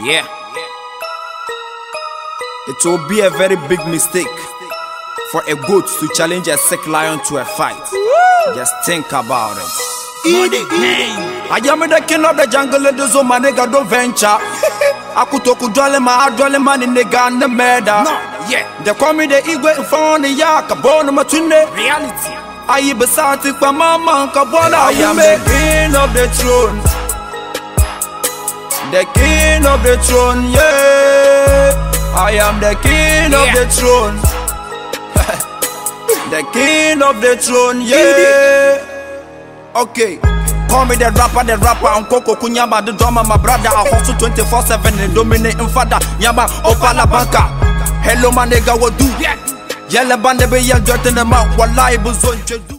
Yeah. It will be a very big mistake for a goat to challenge a sick lion to a fight. Just think about it. I am the king of the jungle and the zone, my nigga, don't venture. I could talk to Dolly man in the gun, the murder. Yeah, they call me the Igwe in front of the yak, a bone of my reality. I beside it, my mama, I am the king of the throne. The king of the throne, yeah. I am the king of the throne. The king of the throne, yeah. Okay, call me the rapper, I'm Coco Kunyama, the drummer, my brother. I hustle 24/7 and dominating father. Yama, Opala Banka. Hello, my nigga, what do? Yellow band, the way you're dirty in the mouth, while I was on